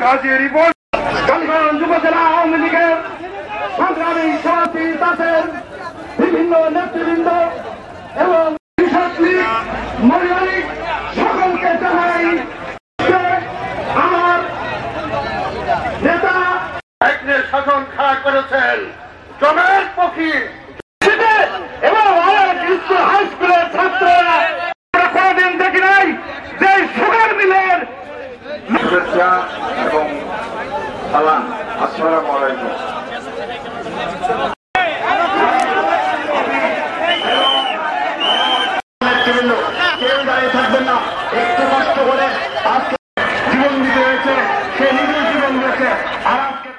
কাজী রিপন কালীগঞ্জ উপজেলা আওয়ামী লীগের সংগ্রামী সভাপতি তাদের বিভিন্ন নেতৃবৃন্দ এবং কৃষক লীগ মহিলা লীগ সকলকে জানাই আমার নেতা শাসন খাড়া করেছেন জমের পক্ষী এবং হাই স্কুলের ছাত্ররা কোনদিন দেখি নাই যে সুগার মিলের শুভেচ্ছা এবং সালাম। আসসালামু আলাইকুম। কেউ দাঁড়িয়ে থাকবেন না, একটু কষ্ট করে আজকে জীবন দিতে হয়েছে, সে নিজের জীবন দিয়েছে। আর আজকে